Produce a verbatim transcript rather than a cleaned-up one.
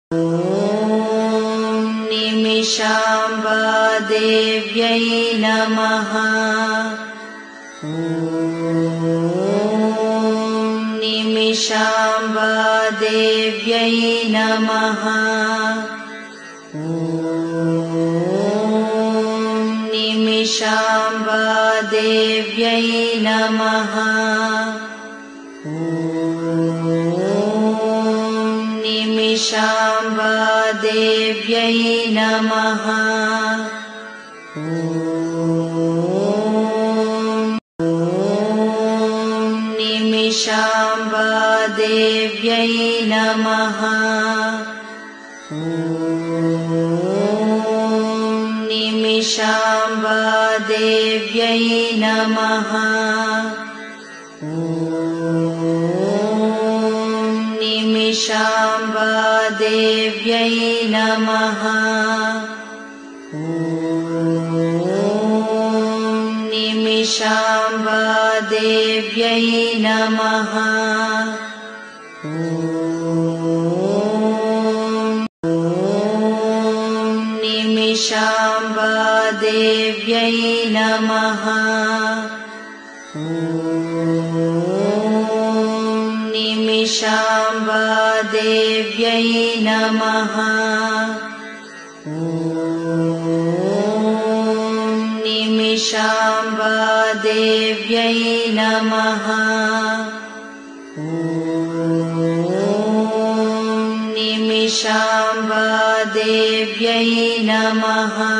निमिषाम्बा देव्यै नमः। निमिषाम्बा देव्यै नमः। निमिषाम्बा देव्यै नमः। निमिषाम्बा देव्यै नमः। निमिषाम्बा देव्यै नमः। निमिषाम्बा देव्यै नमः। निमिषाम्बा देव्यै नमः। निमिषाम्बा देव्यै नमः। निमिषाम्बा देव्यै नमः। निमिषाम्बा देव्यै नमः। निमिषाम्बा देव्यै नमः। निमिषाम्बा देव्यै नमः।